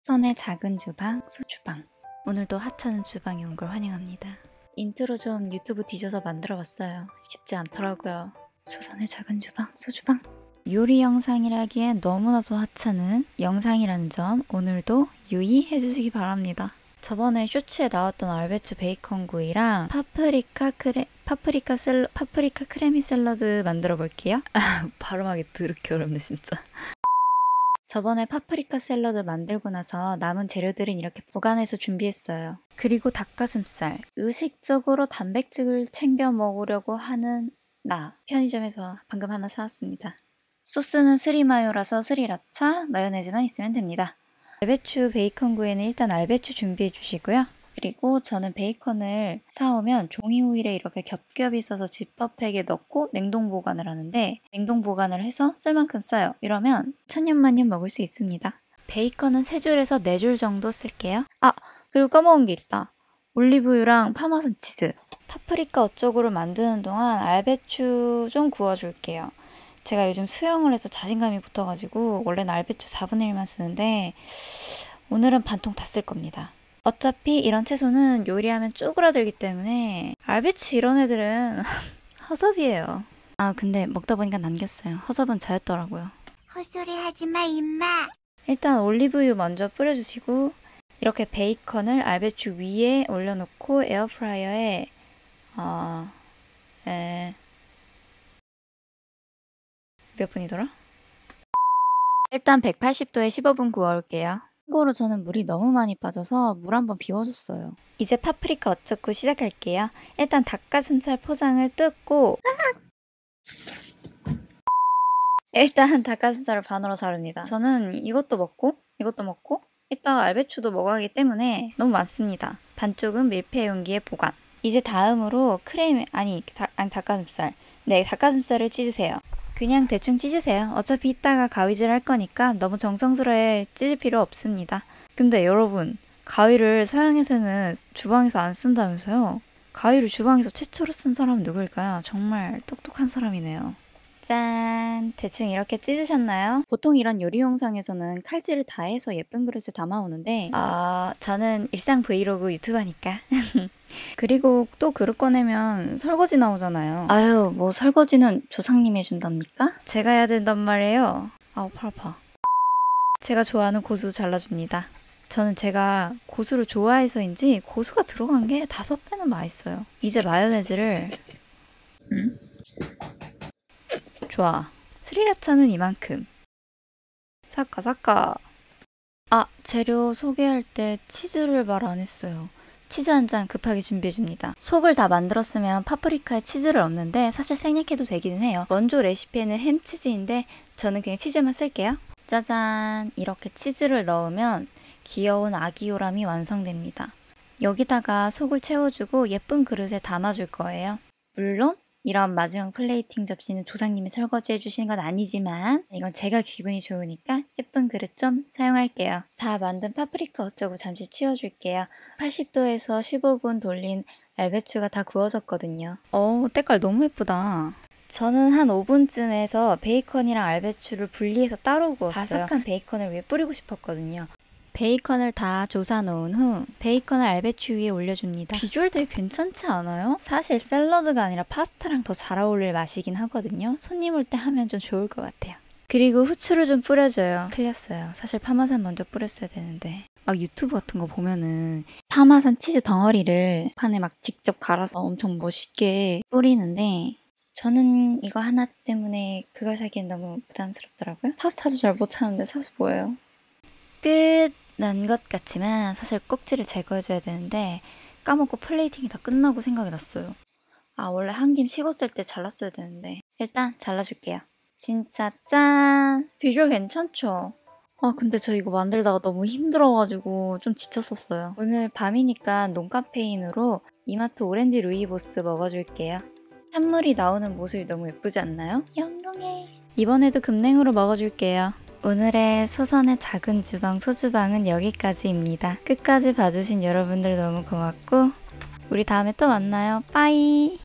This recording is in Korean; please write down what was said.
선의 작은 주방, 소주방. 오늘도 하찮은 주방에 온 걸 환영합니다. 인트로 좀 유튜브 뒤져서 만들어봤어요. 쉽지 않더라고요. 수선의 작은 주방, 소주방. 요리 영상이라기엔 너무나도 하찮은 영상이라는 점 오늘도 유의해주시기 바랍니다. 저번에 쇼츠에 나왔던 알배추 베이컨 구이랑 파프리카 크레미 샐러드 만들어 볼게요. 발음하기 더럽게 어렵네 진짜. 저번에 파프리카 샐러드 만들고 나서 남은 재료들은 이렇게 보관해서 준비했어요. 그리고 닭가슴살. 의식적으로 단백질을 챙겨 먹으려고 하는 나. 편의점에서 방금 하나 사왔습니다. 소스는 스리마요라서 스리라차, 마요네즈만 있으면 됩니다. 알배추 베이컨 구이는 일단 알배추 준비해 주시고요. 그리고 저는 베이컨을 사오면 종이 호일에 이렇게 겹겹이 써서 지퍼백에 넣고 냉동 보관을 하는데 냉동 보관을 해서 쓸 만큼 써요. 이러면 천년만년 먹을 수 있습니다. 베이컨은 3줄에서 4줄 정도 쓸게요. 그리고 까먹은 게 있다. 올리브유랑 파마산 치즈. 파프리카 어쩌고를 만드는 동안 알배추 좀 구워줄게요. 제가 요즘 수영을 해서 자신감이 붙어가지고 원래는 알배추 4분의 1만 쓰는데 오늘은 반통 다 쓸 겁니다. 어차피 이런 채소는 요리하면 쪼그라들기 때문에 알배추 이런 애들은 허접이에요. 근데 먹다 보니까 남겼어요. 허접은 저였더라고요. 헛소리 하지마 임마. 일단 올리브유 먼저 뿌려주시고 이렇게 베이컨을 알배추 위에 올려놓고 에어프라이어에 몇 분이더라? 일단 180도에 15분 구워올게요. 참고로 저는 물이 너무 많이 빠져서 물 한번 비워줬어요. 이제 파프리카 어쩌고 시작할게요. 일단 닭가슴살 포장을 뜯고 일단 닭가슴살을 반으로 자릅니다. 저는 이것도 먹고 이따가 알배추도 먹어야 하기 때문에 너무 많습니다. 반쪽은 밀폐 용기에 보관. 이제 다음으로 닭가슴살. 네, 닭가슴살을 찢으세요. 그냥 대충 찢으세요. 어차피 이따가 가위질 할 거니까 너무 정성스레 찢을 필요 없습니다. 근데 여러분, 가위를 서양에서는 주방에서 안 쓴다면서요? 가위를 주방에서 최초로 쓴 사람은 누구일까요? 정말 똑똑한 사람이네요. 짠! 대충 이렇게 찢으셨나요? 보통 이런 요리 영상에서는 칼질을 다 해서 예쁜 그릇에 담아오는데 저는 일상 브이로그 유튜버니까 그리고 또 그릇 꺼내면 설거지 나오잖아요. 뭐 설거지는 조상님이 해준답니까? 제가 해야 된단 말이에요. 팔 아파. 제가 좋아하는 고수 잘라줍니다. 저는 제가 고수를 좋아해서인지 고수가 들어간 게 5배는 맛있어요. 이제 마요네즈를 좋아. 스리라차는 이만큼. 사까. 재료 소개할 때 치즈를 말 안 했어요. 치즈 한 잔 급하게 준비해줍니다. 속을 다 만들었으면 파프리카에 치즈를 넣는데 사실 생략해도 되기는 해요. 원조 레시피에는 햄치즈인데 저는 그냥 치즈만 쓸게요. 짜잔! 이렇게 치즈를 넣으면 귀여운 아기요람이 완성됩니다. 여기다가 속을 채워주고 예쁜 그릇에 담아줄 거예요. 물론 이런 마지막 플레이팅 접시는 조상님이 설거지 해주시는 건 아니지만 이건 제가 기분이 좋으니까 예쁜 그릇 좀 사용할게요. 다 만든 파프리카 어쩌고 잠시 치워줄게요. 80도에서 15분 돌린 알배추가 다 구워졌거든요. 때깔 너무 예쁘다. 저는 한 5분쯤에서 베이컨이랑 알배추를 분리해서 따로 구웠어요. 바삭한 베이컨을 위에 뿌리고 싶었거든요. 베이컨을 다 조사 놓은 후 베이컨을 알배추 위에 올려줍니다. 비주얼 되게 괜찮지 않아요? 사실 샐러드가 아니라 파스타랑 더 잘 어울릴 맛이긴 하거든요. 손님 올 때 하면 좀 좋을 것 같아요. 그리고 후추를 좀 뿌려줘요. 틀렸어요. 사실 파마산 먼저 뿌렸어야 되는데 막 유튜브 같은 거 보면은 파마산 치즈 덩어리를 판에 막 직접 갈아서 엄청 멋있게 뿌리는데 저는 이거 하나 때문에 그걸 사기엔 너무 부담스럽더라고요. 파스타도 잘 못하는데 사서 뭐예요? 끝! 난 것 같지만 사실 꼭지를 제거해줘야 되는데 까먹고 플레이팅이 다 끝나고 생각이 났어요. 원래 한 김 식었을 때 잘랐어야 되는데 일단 잘라줄게요. 진짜 짠! 비주얼 괜찮죠? 근데 저 이거 만들다가 너무 힘들어가지고 좀 지쳤었어요. 오늘 밤이니까 논카페인으로 이마트 오렌지 루이보스 먹어줄게요. 찬물이 나오는 모습이 너무 예쁘지 않나요? 영롱해! 이번에도 금냉으로 먹어줄게요. 오늘의 소선의 작은 주방 소주방은 여기까지입니다. 끝까지 봐주신 여러분들 너무 고맙고 우리 다음에 또 만나요. 빠이!